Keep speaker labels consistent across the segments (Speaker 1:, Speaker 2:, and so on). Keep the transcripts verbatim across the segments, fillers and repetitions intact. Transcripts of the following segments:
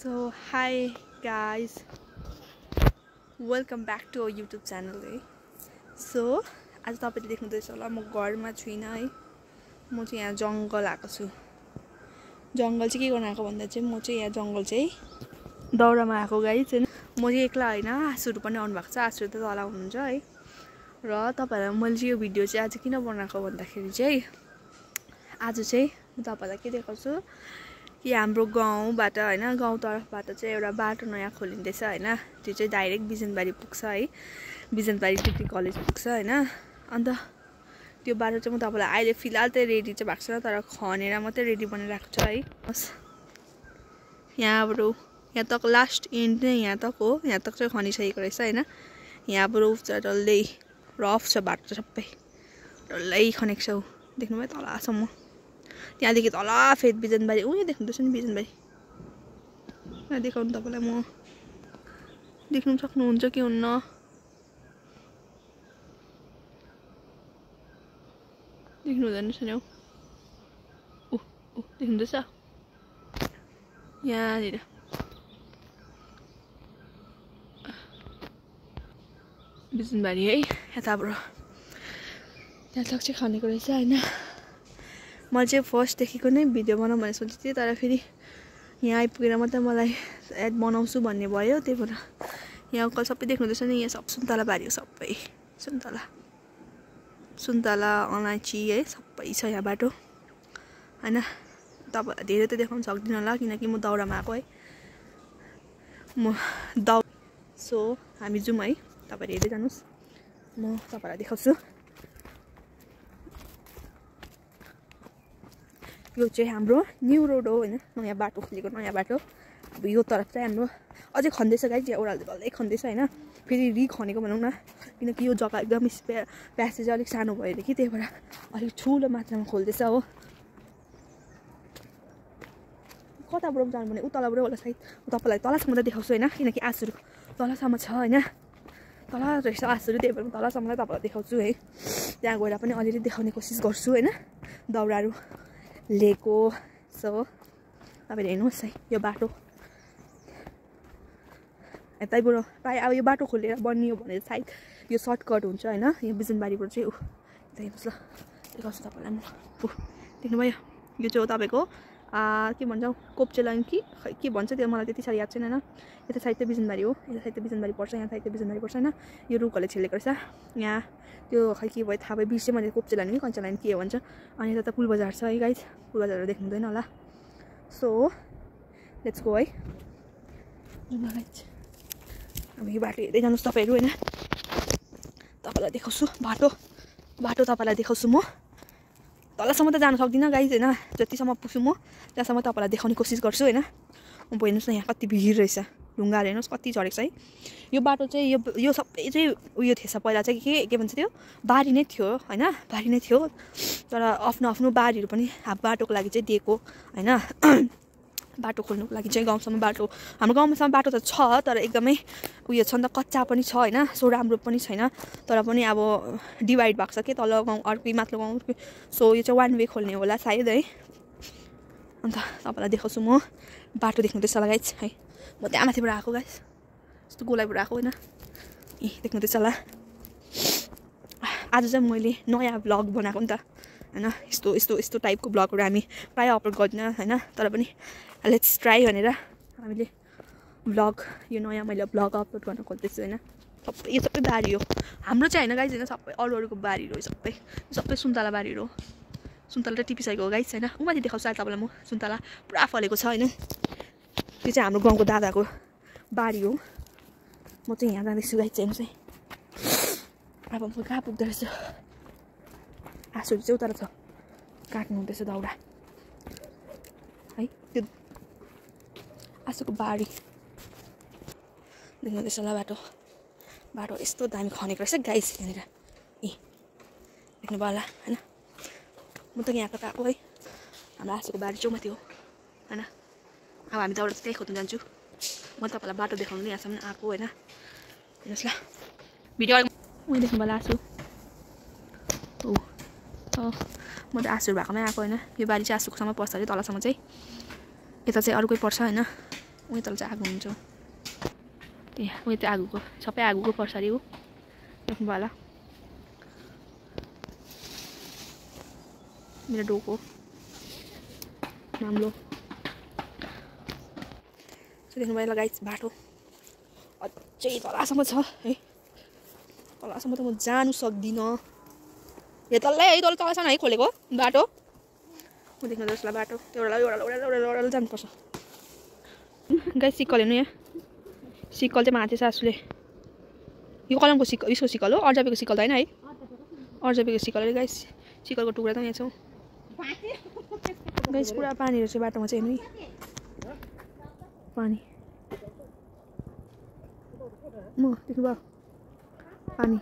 Speaker 1: So hi guys, welcome back to our YouTube channel है. So आज तपाईले देख्नुहुँदैछ होला म घरमा छुइन है. म चाहिँ यहाँ जंगल आएको छु. जंगल चाहिँ के गर्न आएको भन्दा चाहिँ म चाहिँ यहाँ जंगल चाहिँ दौरामा आएको गाइस हैन. म चाहिँ एक्ला हैन, आसुहरु पनि आउनु भएको छ. आसुहरु त तल हुनुहुन्छ है. र तपाईहरुलाई मैले चाहिँ यो भिडियो चाहिँ आज किन बनाएको भन्दाखेरि चाहिँ आज चाहिँ म तपाईहरुलाई के देखाउँछु कि हाम्रो गाउँबाट हैन, गाउँ तर्फबाट चाहिँ एउटा बाटो नयाँ खोलिँदैछ हैन. त्यो चाहिँ डाइरेक्ट बिजनबारी पुग्छ है. बिजनबारी डिग्री कलेज पुग्छ हैन. अन्त त्यो बाटो चाहिँ म तपाईलाई अहिले फिलहाल चाहिँ रेडी चाहिँ भएको छैन, तर खनेर मात्रै रेडी बनाइराखेको छ है. यहाँबाट यहाँ तक लास्ट एन्ड नै यहाँ तक हो. यहाँ तक चाहिँ खनिसकेको रहेछ हैन. यहाँबाट उफ्छ डल्लै रफ छ बाटो चाहिँ सबै डल्लै खनेको छ. देख्नुभयो तलसम्म. त्यहाँदेखि तल फेद बिजनबारी उ यहाँ देख्नुहुँदैछ नि बिजनबारी. यहाँ देखाउनु तपाईलाई म देख्नु सक्नुहुन्छ कि हुन्न. देख्नु हुँदैन छ नि हौ. उ उ देख्नुहुँदैछ यहाँनिर. बिजनबारी है यताबाट त्यहाँ तक चाहिँ खनेको रहेछ हैन. म चाहिँ फर्स्टदेखिको नै भिडियो बनाउँ भनेर सोचेको थिएँ, तर फेरि यहाँ आइपुगेर मात्रै मलाई एड बनाउँछु भन्ने भयो. त्यही भएर यहाँ कल सबै देख्नुहुँदैछ नि. यहाँ सब सुन्तला बारी हो. सबै सुन्तला सुन्तला अलैँची है सबै छ यहाँ बाटो हैन. तपाईहरुलाई धेरै त देखाउन सक्दिनँ होला किनकि म दौरामा आएको है. म दौ सो हामी जाउँ है. तपाईहरु हेर्दै जानुस्. म तपाईहरुलाई देखाउँछु. यो चाहिँ हाम्रो न्यू रोड हो हैन. नयाँ बाटो खोलेको नयाँ बाटो. अब यो तरफ चाहिँ हाम्रो अझै खन्दैछ गाइस. यहाँ ओह्रालो डल्लै खन्दैछ हैन. फेरि रि खनेको भनौँ न, किनकि यो जग्गा एकदम प्यासेज अलिक सानो भयो कि त्यही भएर अलिक ठुलो मात्रामा खोल्दैछ हो. कताबाट जानु भने उतलाबाट होला सायद. तपाईलाई तलसम्म त देखाउँछु हैन, किनकि आसुहरु तलसम्म छ हैन. तल रहेछ आसुहरु. त्यही भएर तलसम्म तपाईलाई देखाउँछु है. त्यहाँ गएर पनि अलिअलि देखाउने कोसिस गर्छु हैन. दौराहरू लिएको. सो तपाईले हेर्नुहोस् है यो बाटो. यतैबाट प्राय अब यो बाटो खोलेर बनियो भने सायद यो सर्टकट हुन्छ हैन. यो बिजनबारीबाट चाहिँ उ हेर्नुहोस् ल. देखाउँछु तपाईलाई म. देख्नुभयो यो चाहिँ हो तपाईको के भन्छौ कोप्चेलाइन कि के भन्छ त्यो मलाई त्यति साह्रो याद छैन हैन. यता साइड चाहिँ बिजनबारी हो. यता साइड चाहिँ बिजनबारी पर्छ. यहाँ साइड चाहिँ बिजनबारी पर्छ हैन. यो रुखहरूले छेलेको रहेछ. यहाँ त्यो खै के भयो थाहा भयो बिर्सेँ मैले. कोप्चेलाइन कि कञ्चलाइन के भन्छ. अनि यता त पुल बजार छ है गाइस. पुल बजारहरू देख्नु हुँदैन होला. सो लेट्स गो है. जुम्ला गाइस. अब यो बाटो हेर्दै जानुस् तपाईहरु हैन. तपाईलाई देखाउँछु बाटो. बाटो तपाईलाई देखाउँछु म. तलसम्म त जान सक्दिनँ गाइस हैन. जतिसम्म पुग्छु म त्यहाँसम्म तपाईलाई देखाउने कोसिस गर्छु हैन. म हेर्नुस् न यहाँ कति भिड रहेछ. ढुङ्गाहरू हेर्नुस् कति झरेको छ है. यो बाटो चाहिँ यो यो सबै चाहिँ उयो थिएछ पहिला चाहिँ के के भन्छ त्यो बारी नै थियो हैन. बारी नै थियो, तर आफ्नो आफ्नो बारीहरू पनि बाटोको लागि चाहिँ दिएको हैन. बाटो खोल्नुको लागि चाहिँ गाउँसम्म बाटो हाम्रो गाउँसम्म बाटो त छ, तर एकदमै उयो छ नि त, कच्चा पनि छ हैन. सो राम्रो पनि छैन, तर पनि अब डिभाइड भएको छ के तल गाउँ अर्कै माथिल्लो गाउँ. सो यो चाहिँ वान वे खोल्ने होला सायद है. अन्त तपाईलाई देखाउँछु म. बाटो देख्नुहुँदैछ होला गाइस है. म त्यहाँ माथिबाट आएको गाइस. यस्तो गोलाइबाट आएको हैन. ए देख्नुहुँदैछ होला. आज चाहिँ मैले नयाँ भ्लग बनाएको नि त हैन. यस्तो यस्तो यस्तो टाइपको भ्लगहरू हामी प्रायः अपलोड गर्दिनँ हैन. तर पनि लेट्स ट्राई भनेर हामीले भ्लग यो नयाँ मैले भ्लग अपलोड गर्न खोज्दैछु हैन. सबै यो सबै बारी हो हाम्रो चाहिँ हैन गाइस हैन. सबै अरू अरूको बारीहरू हो. सबै सबै सुन्तला बारीहरू हो. सुन्तला त टिपिसकेको हो गाइस हैन. उमाथि देखाउँछु अहिले तपाईँलाई म. सुन्तला पुरा फलेको छ हैन. त्यो चाहिँ हाम्रो गाउँको दादाको बारी हो. म चाहिँ यहाँ जाँदैछु गाइस हेर्नुहोस् है. अब म कहाँ पुग्दो रहेछ. आसुहरु चाहिँ उता छ. काट्नु हुँदैछ दाउरा है. त्यो आसुको बारी देख्नुहुँदैछ होला. बाटो बाटो यस्तो दामी खनेको रहेछ गाइस यहाँनिर. ए देख्नुभयो होला हैन. म त यहाँको आएको है. हाम्रो आसुको बारी चाहिँ माथि हो हैन. अब हामी दाउरा त्यही खोज्नु जान्छु. म तपाईँलाई बाटो देखाउनु यहाँसम्म आएको हैन. हेर्नुहोस् ल भिडियो. उयो देख्नु होला आसु. ओ म त आसुहरू भएकोमै आएको हैन. यो बारी चाहिँ आसुकोसम्म पर्छ अरे. तलसम्म चाहिँ यता चाहिँ अरूकै पर्छ हैन. उही तल चाहिँ आगो हुन्छ यहाँ उही त्यो आगोको सबै आगोको पछाडि हो देख्नुभयो होला मेरो डोको नाम्लो देख्नुभयो होला गाइस बाटो अझै तलसम्म छ है तलसम्म त म जानु सक्दिनँ यो तल्लै है तल तलसम्म है खोलेको बाटो म देख्नु जसलाई बाटो एउटा एउटा एउटा एउटा एउटा जानुपर्छ गाइस सिक्कल हेर्नु यहाँ सिक्कल चाहिँ माथि सासूले यो कलमको सिक्कल यसको सिक्कल हो अर्जापेको सिक्कल त होइन है अर्जापेको सिक्कल अरे गाइस सिक्कलको टुक्रा त यहाँ छ गाइस पुरा पानीहरू चाहिँ बाटोमा चाहिँ हेर्नु पानी म देख्नुभयो पानी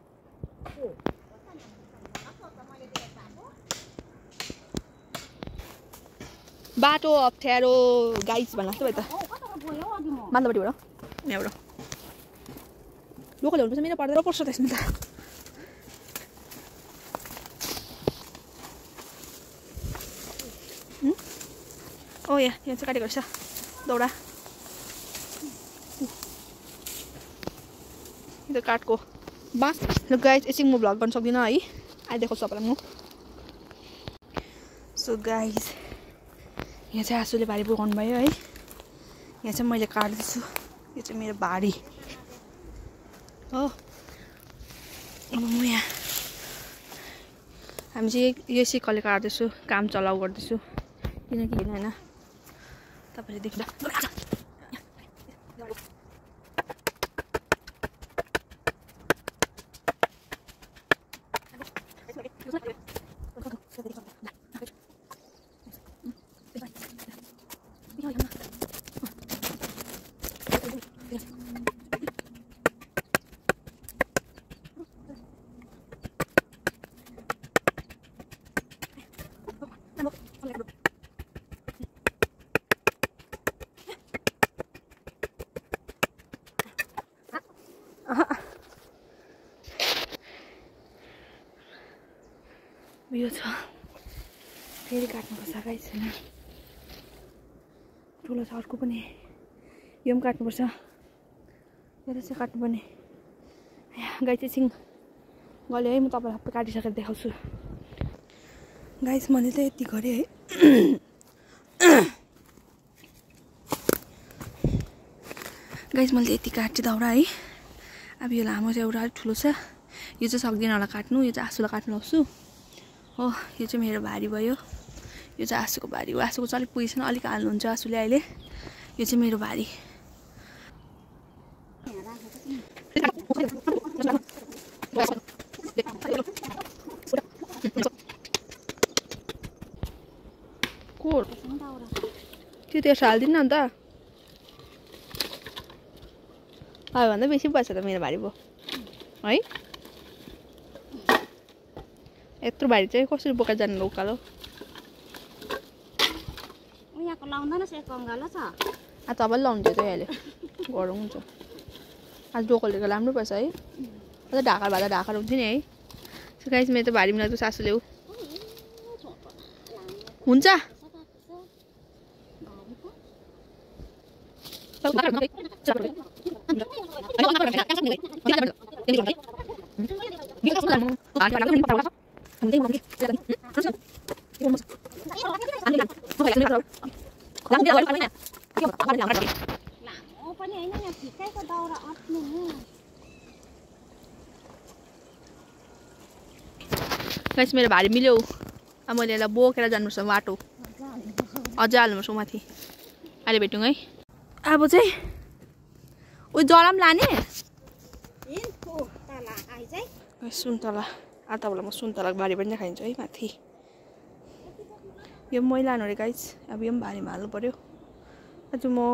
Speaker 1: बाटो अप्ठ्यारो गाइस भन्नु जस्तो भयो त माथिल्लोपट्टिबाट यहाँबाट लोकल ल्याउनुपर्छ मेरो पर्दैन पर्छ त्यसमा त ओ यहाँ यहाँ चाहिँ काटेको रहेछ दौडा यो काठको बाँस ल गाइस एकछिन म भ्लग गर्न सक्दिनँ है अहिले देखाउँछु तपाईँलाई म सो गाइस यहाँ चाहिँ आँसुले भारी बोकाउनु भयो है यहाँ चाहिँ मैले काट्दैछु यो चाहिँ मेरो भारी हो अब म यहाँ हामी चाहिँ यो सिक्कलले काट्दैछु काम चलाउ गर्दैछु किनकि होइन होइन तपाईँले देख्दा यो छ फेरि काट्नुपर्छ गाइस छैन ठुलो छ अर्को पनि यो पनि काट्नुपर्छ यो चाहिँ काट्नुपर्ने गाई चाहिँ एकछिन गल्यो है म तपाईँलाई सबै काटिसकेर देखाउँछु गाइस मैले त यति गरेँ है गाइस मैले यति काटेँ दाउरा है अब यो लामो चाहिँ एउटा अलिक ठुलो छ यो चाहिँ सक्दिनँ होला काट्नु यो चाहिँ आँसुलाई काट्नु लाउँछु हो यो चाहिँ मेरो भारी भयो यो चाहिँ आँसुको भारी हो आँसुको चाहिँ अलिक पुगेको छैन अलिक हाल्नुहुन्छ आँसुले अहिले यो चाहिँ मेरो भारी कोर त्यो त्यसो हालिदिनु न अन्त भन्दा बेसी भएछ त मेरो भारी भयो है यत्रो भारी चाहिँ कसरी बोकेर जानु उकालो
Speaker 2: यहाँको लाउँदैन छ कङ्गालो छ
Speaker 1: आ तपाईँले लाउनु थियो अहिले गरौँ हुन्छ आज डोकलले त राम्रो पर्छ है अझ ढाका भाँदा ढाका हुन्थ्यो नि है गाइस मेरो त भारी मिलाएको सासूले हो हुन्छ गाइस मेरो भारी मिल्यो अब मैले यसलाई बोकेर जानुपर्छ बाटो अझै हाल्नुपर्छ माथि अहिले भेटौँ है अब चाहिँ उयो जरा पनि लाने सुन्तला आ तपाईँलाई म सुन्तलाको भारी पनि देखाइदिन्छु है माथि यो पनि मैले लानु अरे गाइस अब यो पनि भारीमा हाल्नु पऱ्यो आज म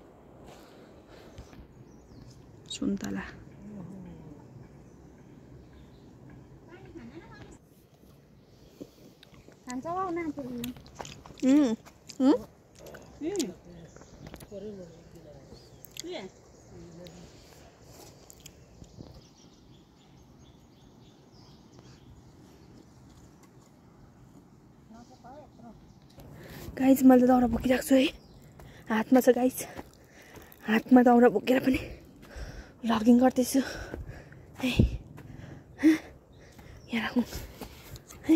Speaker 1: सुन्तला गाइस मैले दाउरा बोकिरहेको छु है हातमा छ गाइस हातमा दाउरा बोकेर पनि भ्लगिङ गर्दैछु है। यहाँ राखौँ है।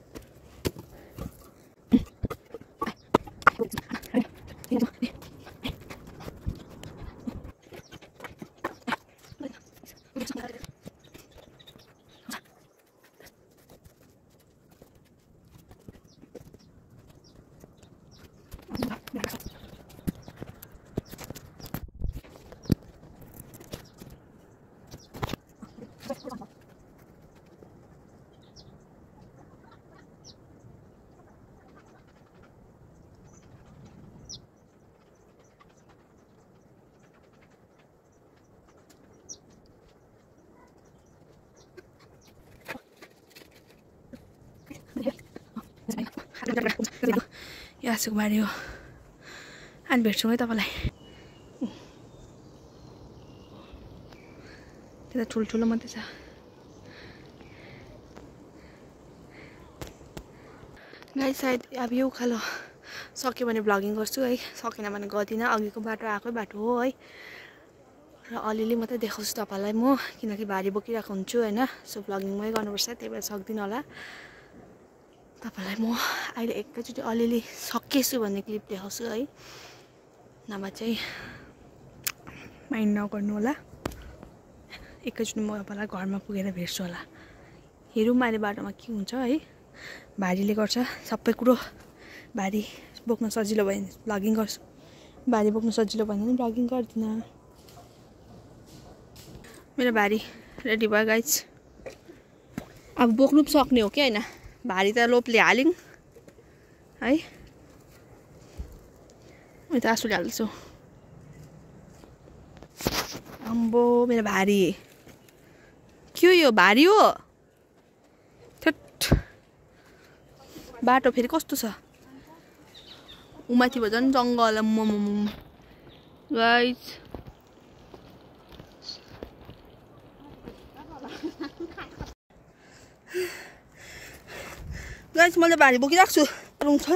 Speaker 1: यहाँ आँसुको बारी हो। अनि भेट्छौँ है तपाईँलाई। त्यता ठुल्ठुलो मात्रै छ। गाइस सायद अब यो उकालो सक्यो भने भ्लगिङ गर्छु है, सकेन भने गर्दिनँ। अघिको बाटो आएकै बाटो हो है, र अलिअलि मात्रै देखाउँछु तपाईँलाई म, किनकि भारी बोकिरहेको हुन्छु होइन। सो भ्लगिङमै गर्नुपर्छ, त्यही भएर सक्दिनँ होला। तपाईँलाई म अहिले एकैचोटि अलिअलि सकेछु भन्ने क्लिप देखाउँछु है, नभए चाहिँ माइन्ड नगर्नु होला। एकैचोटि म तपाईँलाई घरमा पुगेर भेट्छु होला। हेरौँ अहिले बाटोमा के हुन्छ है। भारीले गर्छ सबै कुरो, भारी बोक्न सजिलो भयो भने भ्लगिङ गर्छु, भारी बोक्न सजिलो भयो भने भ्लगिङ गर्दिनँ। मेरो भारी रेडी भयो गाइस। अब बोक्नु पनि सक्ने हो कि होइन, भारी त लोपले हालिङ है। म त आँसुले हाल्दैछु। अम्बो मेरो भारी के हो यो, भारी हो। थेट बाटो फेरि कस्तो छ, उमाथि भयो झन् जङ्गल। मम गाइस गाइस मैले भारी बोकिरहेको छु। रुङ छ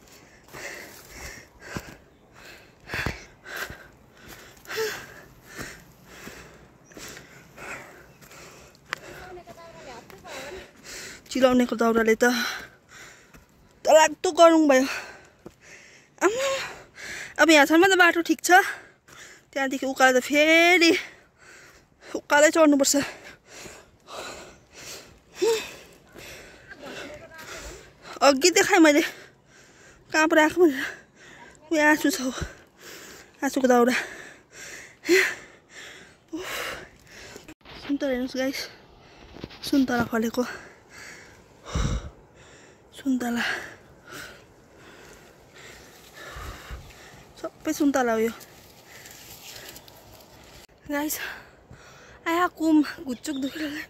Speaker 1: चिलाउनेको दाउराले त तलाग्दो गरौँ भयो। आमा अब यहाँसम्म त बाटो ठिक छ, त्यहाँदेखि उकालो त फेरि उकालै चढ्नुपर्छ। अघि देखाएँ मैले कहाँ पो राख्नु भनेर। उयो आँसु छ, आँसुको दाउरा। सुन्तला हेर्नुहोस् गाइस, सुन्तला फलेको सुन्तला, सबै सुन्तला हो यो गाइस। आया कुम घुच्चुक दुखिरहेको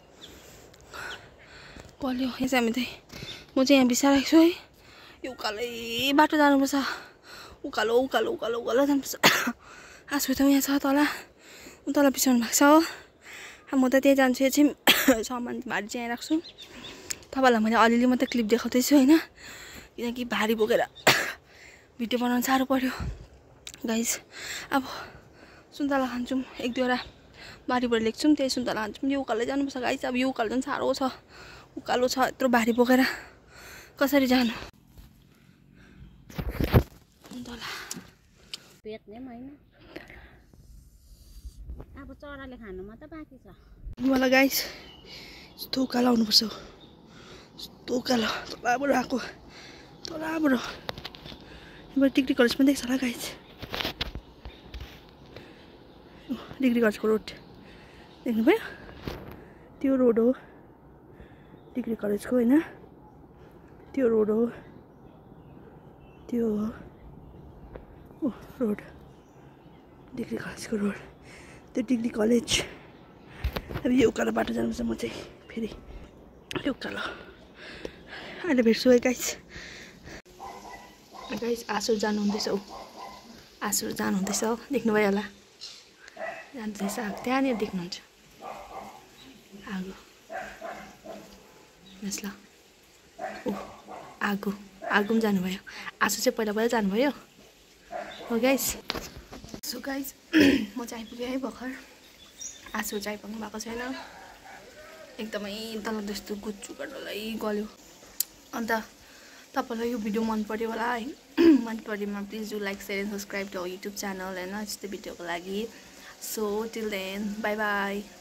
Speaker 1: कल्यो। यहाँ चाहिँ हामी चाहिँ म चाहिँ यहाँ बिसाइरहेको छु है। यो उकालै बाटो जानुपर्छ, उकालो उकालो उकालो उकालो जानुपर्छ। आँसु त यहाँ छ तल, तल बिसाउनु भएको छ हो। म त त्यही जान्छु। यो चाहिँ सामान भारी चाहिँ यहाँ राख्छु। तपाईँलाई मैले अलिअलि मात्रै क्लिप देखाउँदैछु होइन, किनकि भारी बोकेर भिडियो बनाउनु साह्रो पऱ्यो गाइस। अब सुन्तला खान्छौँ, एक दुईवटा बारीबाट लेख्छौँ, त्यही सुन्तला खान्छौँ। यो उकालै जानुपर्छ गाइस। अब यो उकालो झन् साह्रो छ, उकालो छ, यत्रो भारी बोकेर कसरी जानु। सुन्तला
Speaker 2: बेच्ने पनि होइन, अब चराले खानु मात्रै बाँकी छ
Speaker 1: मलाई गाइस। यस्तो उकालो आउनुपर्छ, यस्तो उकालो तलबाट आएको, तलबाट। यहाँ डिग्री कलेज पनि देख्छ होला गाइस, डिग्री कलेजको रोड देख्नुभयो, त्यो रोड हो डिग्री कलेजको होइन। त्यो रोड हो, त्यो हो रोड डिग्री कलेजको रोड, त्यो डिग्री कलेज। अब यो उकालो बाटो जानुपर्छ म चाहिँ फेरि, यो उकालो। अहिले भेट्छु है गाइस। गाइस आँसु जानुहुँदैछ, ऊ आँसु जानुहुँदैछ, देख्नुभयो होला, जानुहुँदैछ। त्यहाँनिर देख्नुहुन्छ आगो, हेर्नुहोस् ल, ऊ आगो, आगो पनि जानुभयो। आँसु चाहिँ पहिला पहिला जानुभयो हो गाइस। सो गाइज म चाहिँ आइपुगेँ है भर्खर। आँसु चाहिँ आइपुग्नु भएको छैन, एकदमै तल जस्तो गुच्चुका डल्लै गल्यो। अन्त तपाईँलाई यो भिडियो मन पर्यो होला है, मन परेमा please do like share and subscribe to our YouTube channel होइन, यस्तो भिडियोको लागि। So till then bye by.